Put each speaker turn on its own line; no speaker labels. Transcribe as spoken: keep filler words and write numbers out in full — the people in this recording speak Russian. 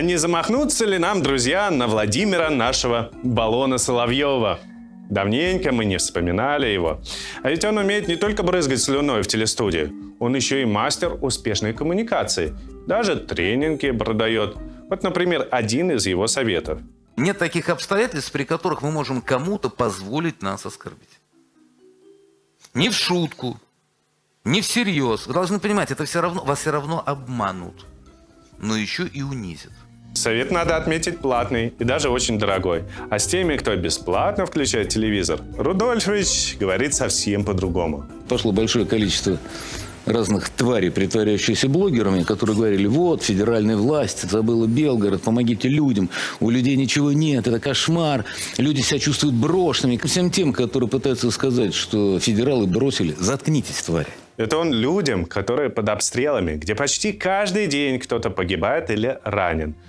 Не замахнуться ли нам, друзья, на Владимира нашего Баллона Соловьева? Давненько мы не вспоминали его. А ведь он умеет не только брызгать слюной в телестудии, он еще и мастер успешной коммуникации. Даже тренинги продает. Вот, например, один из его советов.
Нет таких обстоятельств, при которых мы можем кому-то позволить нас оскорбить. Не в шутку, не всерьез. Вы должны понимать, это все равно, вас все равно обманут, но еще и унизят.
Совет надо отметить платный и даже очень дорогой. А с теми, кто бесплатно включает телевизор, Рудольфович говорит совсем по-другому.
Пошло большое количество разных тварей, притворяющихся блогерами, которые говорили: вот, федеральная власть забыла Белгород, помогите людям, у людей ничего нет, это кошмар, люди себя чувствуют брошенными. Ко всем тем, которые пытаются сказать, что федералы бросили, заткнитесь, твари.
Это он людям, которые под обстрелами, где почти каждый день кто-то погибает или ранен.